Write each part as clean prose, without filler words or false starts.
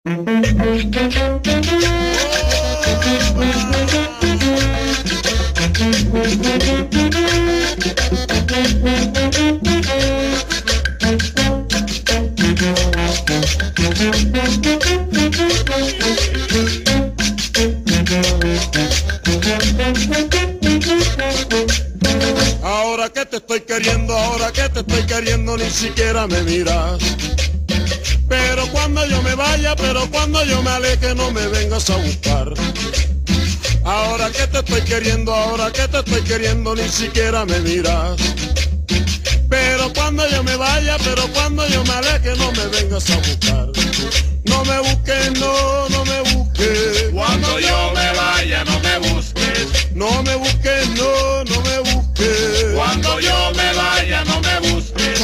Ahora que te estoy queriendo, ni siquiera me miras. Pero cuando yo me vaya, pero cuando yo me aleje, no me vengas a buscar. Ahora que te estoy queriendo, ni siquiera me miras. Pero cuando yo me vaya, pero cuando yo me aleje, no me vengas a buscar. No me busques, no, no me busques. Cuando yo me vaya, no me busques. No me busques, no, no me busques. Cuando yo me vaya, no me busques.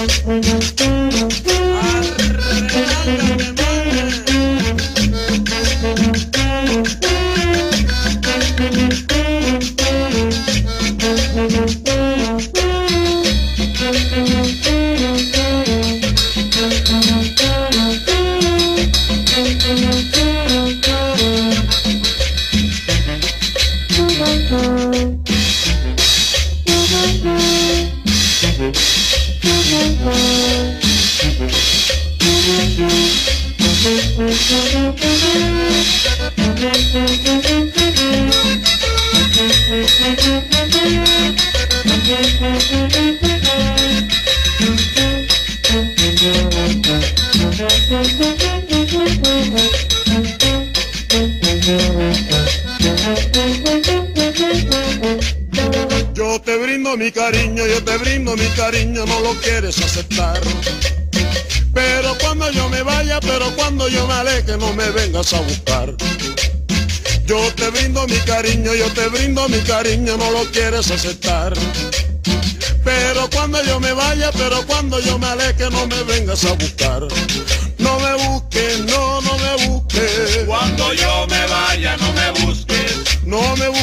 Yo te brindo mi cariño, yo te brindo mi cariño, no lo quieres aceptar. Pero cuando yo me vaya, pero cuando yo me aleje, no me vengas a buscar. Yo te brindo mi cariño, yo te brindo mi cariño, no lo quieres aceptar. Pero cuando yo me vaya, pero cuando yo me aleje, no me vengas a buscar. No me busques, no, no me busques. Cuando yo me vaya, no me busques. No me busques.